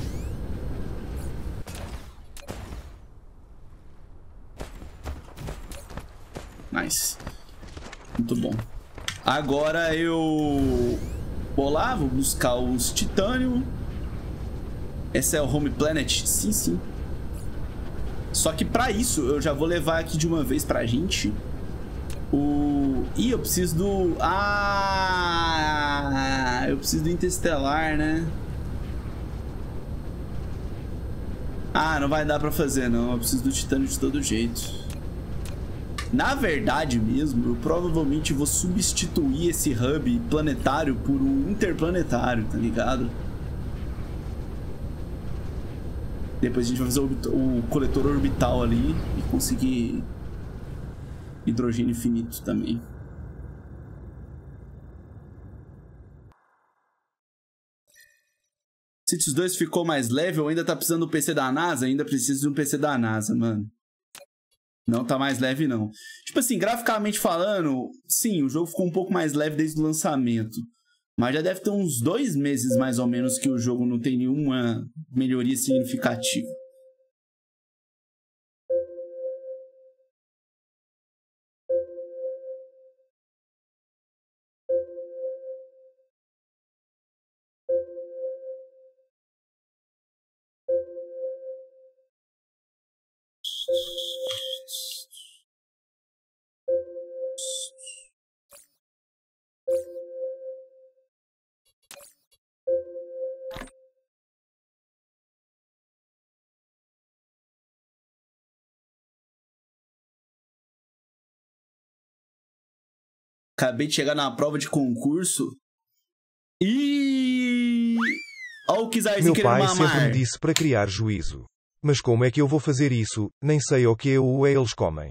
Nice. Muito bom. Agora eu vou lá, vou buscar os titânio. Essa é o Home Planet? Sim, sim. Só que pra isso eu já vou levar aqui de uma vez pra gente o... Ih, eu preciso do... Ah, eu preciso do interestelar, né? Ah, não vai dar pra fazer, não. Eu preciso do titânio de todo jeito. Na verdade mesmo, eu provavelmente vou substituir esse hub planetário por um interplanetário, tá ligado? Depois a gente vai fazer o coletor orbital ali e conseguir hidrogênio infinito também. Cities 2 ficou mais leve ou ainda tá precisando do PC da NASA? Ainda precisa de um PC da NASA, mano. Não tá mais leve, não. Tipo assim, graficamente falando, sim, o jogo ficou um pouco mais leve desde o lançamento. Mas já deve ter uns 2 meses, mais ou menos, que o jogo não tem nenhuma melhoria significativa. Acabei de chegar na prova de concurso. E... Olha o Kizarzinho querendo mamar. Meu pai sempre me disse para criar juízo. Mas como é que eu vou fazer isso? Nem sei o que eles comem.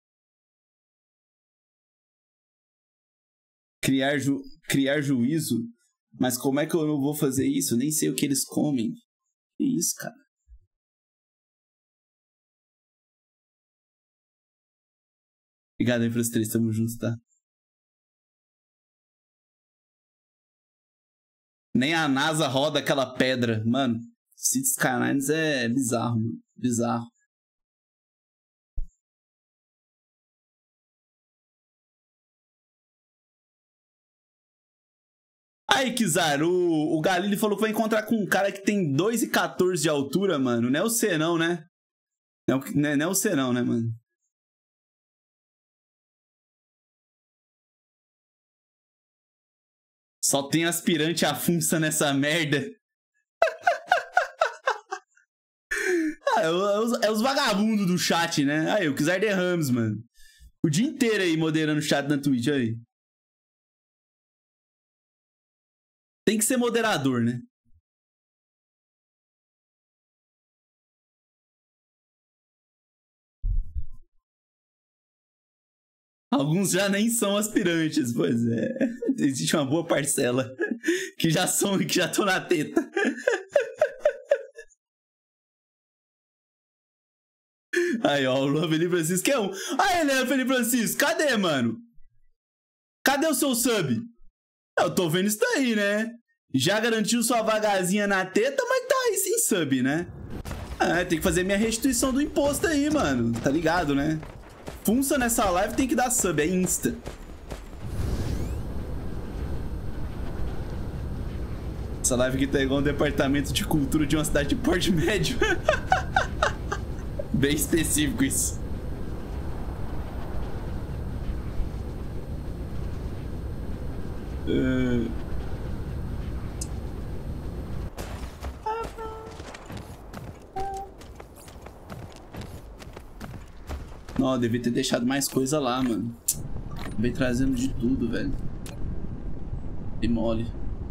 Criar juízo? Mas como é que eu não vou fazer isso? Nem sei o que eles comem. Que isso, cara? Obrigado aí pros 3, tamo juntos, tá? Nem a NASA roda aquela pedra. Mano, Cities Skylines é bizarro, mano. Bizarro. Aí, Kizar, o Galili falou que vai encontrar com um cara que tem 2,14 de altura, mano. Não é o C não, né? Não é o C não, né, mano? Só tem aspirante a funça nessa merda. É os vagabundos do chat, né? Aí, o Kizar Rams, mano. O dia inteiro aí moderando o chat na Twitch, aí. Tem que ser moderador, né? Alguns já nem são aspirantes, pois é. Existe uma boa parcela que já estão na teta. Aí, ó, o Luan Felipe Francisco é um. Aí, Luan Felipe Francisco, cadê, mano? Cadê o seu sub? Eu tô vendo isso daí, né? Já garantiu sua vagazinha na teta, mas tá aí sem sub, né? É, tem que fazer minha restituição do imposto aí, mano. Tá ligado, né? Funça nessa live tem que dar sub, é insta. Essa live aqui tá igual um departamento de cultura de uma cidade de porte médio. Bem específico isso. Não, eu devia ter deixado mais coisa lá, mano. Vem trazendo de tudo, velho. E mole.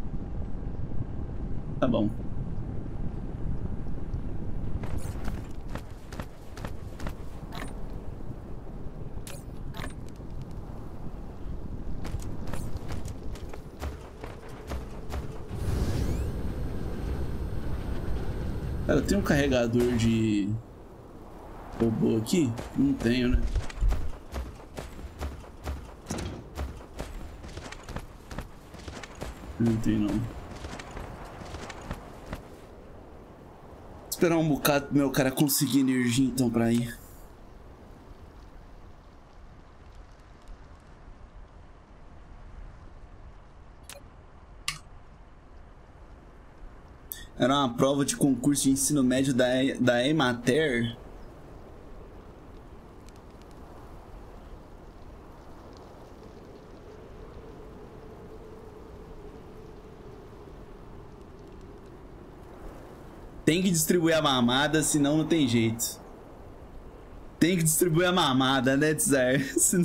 Tá bom. Cara, eu tenho um carregador de robô aqui? Não tenho, né? Não tenho, não. Esperar um bocado pro meu cara conseguir energia, então, pra ir. Era uma prova de concurso de ensino médio da Emater. Tem que distribuir a mamada, senão não tem jeito. Tem que distribuir a mamada, né, Tsar? Senão...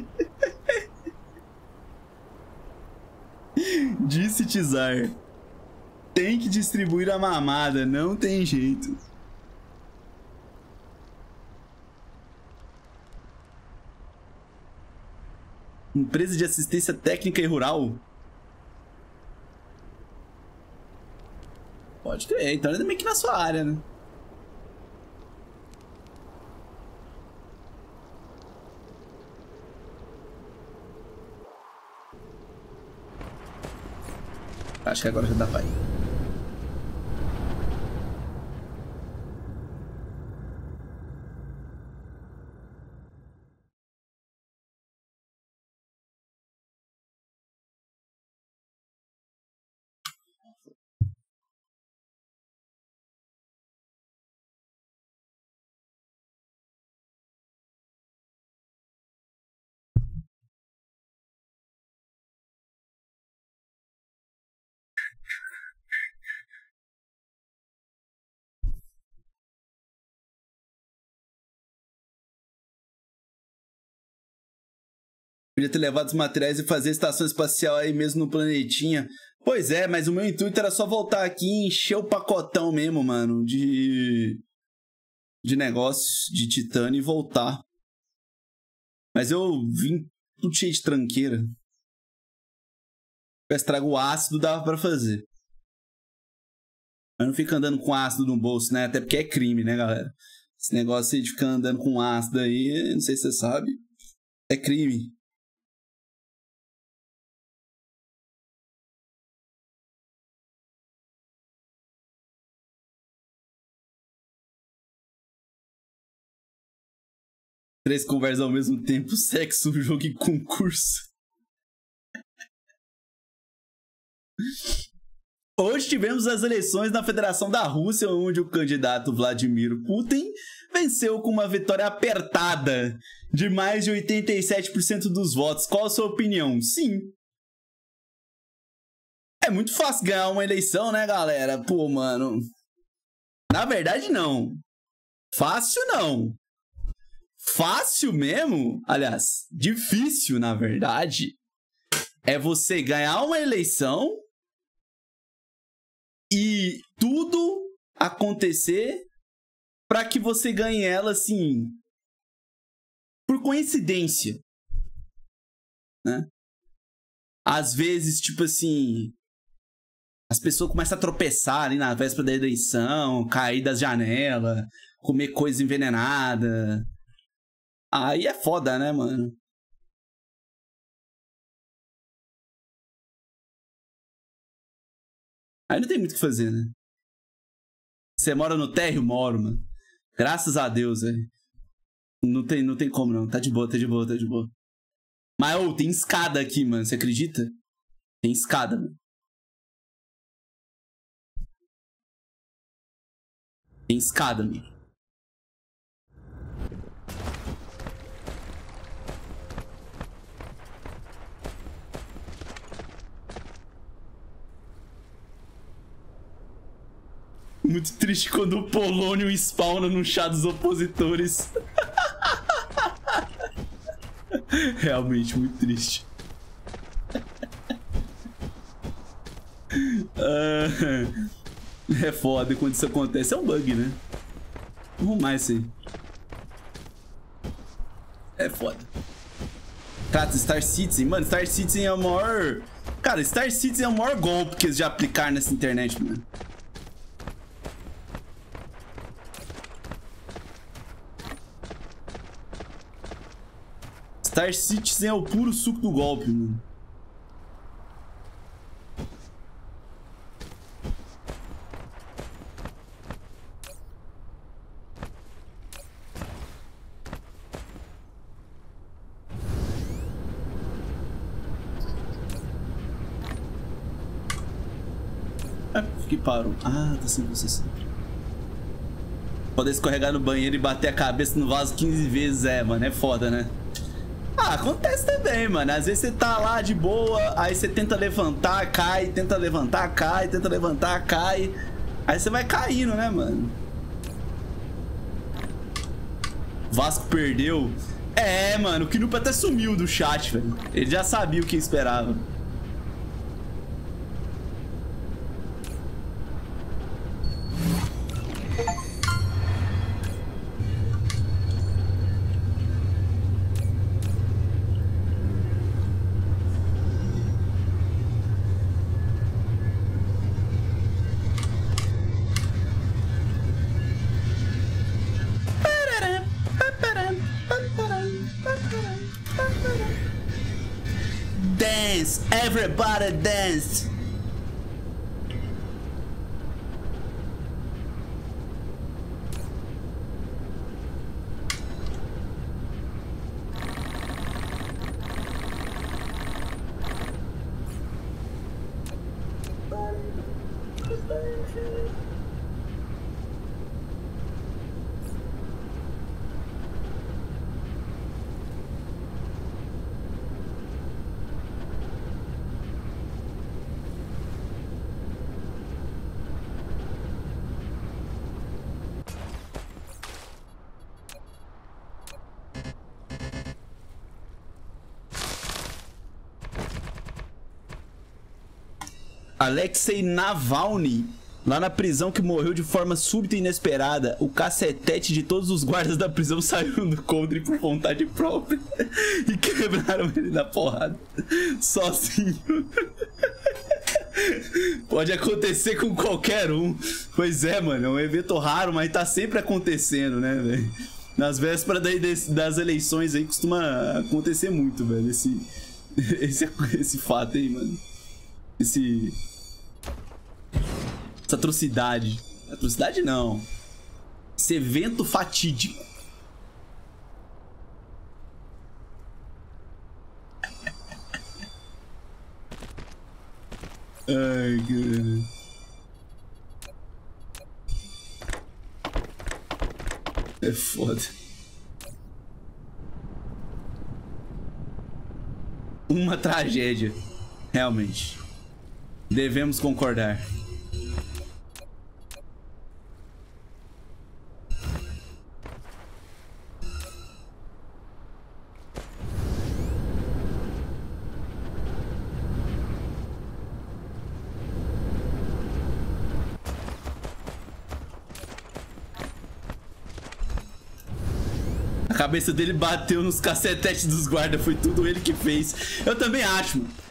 Disse Tsar. Tem que distribuir a mamada, não tem jeito. Empresa de assistência técnica e rural? Pode crer, então ele é meio que na sua área, né? Acho que agora já dá pra ir. Podia ter levado os materiais e fazer a estação espacial aí mesmo no planetinha. Pois é, mas o meu intuito era só voltar aqui e encher o pacotão mesmo, mano, de negócios de titânio e voltar. Mas eu vim tudo cheio de tranqueira. Se trago o ácido, dava pra fazer. Mas não fica andando com ácido no bolso, né? Até porque é crime, né, galera? Esse negócio aí de ficar andando com ácido aí, não sei se você sabe, é crime. Três conversas ao mesmo tempo, sexo, jogo e concurso. Hoje tivemos as eleições na Federação da Rússia, onde o candidato Vladimir Putin venceu com uma vitória apertada de mais de 87% dos votos. Qual a sua opinião? Sim. É muito fácil ganhar uma eleição, né, galera? Pô, mano. Na verdade, não. Fácil, não. Fácil mesmo, aliás, difícil, na verdade, é você ganhar uma eleição e tudo acontecer para que você ganhe ela, assim, por coincidência, né? Às vezes, tipo assim, as pessoas começam a tropeçar ali na véspera da eleição, cair das janelas, comer coisa envenenada. Aí é foda, né, mano? Aí não tem muito o que fazer, né? Você mora no térreo? Moro, mano. Graças a Deus, velho. Não tem como, não. Tá de boa, tá de boa, tá de boa. Mas, ô, tem escada aqui, mano. Você acredita? Tem escada, mano. Tem escada, amigo. Muito triste quando o Polônio spawna no chá dos opositores. Realmente muito triste. É foda quando isso acontece. É um bug, né? Vamos arrumar isso aí. É foda. Cara, Star Citizen. Mano, Star Citizen é o maior... Cara, Star Citizen é o maior golpe que eles já aplicaram nessa internet, mano. Star Citizen é o puro suco do golpe, mano. Que parou. Ah, tá sem você sempre. Poder escorregar no banheiro e bater a cabeça no vaso 15 vezes, mano. É foda, né? Ah, acontece também, mano. Às vezes você tá lá de boa, aí você tenta levantar, cai, tenta levantar, cai, tenta levantar, cai. Aí você vai caindo, né, mano? Vasco perdeu. É, mano, o Knup até sumiu do chat, velho. Ele já sabia o que esperava. Dance, everybody dance. Alexei Navalny, lá na prisão, que morreu de forma súbita e inesperada. O cacetete de todos os guardas da prisão saiu do coldre por vontade própria e quebraram ele na porrada, sozinho. Pode acontecer com qualquer um. Pois é, mano, é um evento raro, mas tá sempre acontecendo, né, velho? Nas vésperas das eleições aí costuma acontecer muito, velho, esse fato aí, mano. Essa atrocidade. Atrocidade não. Esse evento fatídico. Ai, cara. É foda. Uma tragédia. Realmente. Devemos concordar. A cabeça dele bateu nos cacetetes dos guardas. Foi tudo ele que fez. Eu também acho, mano.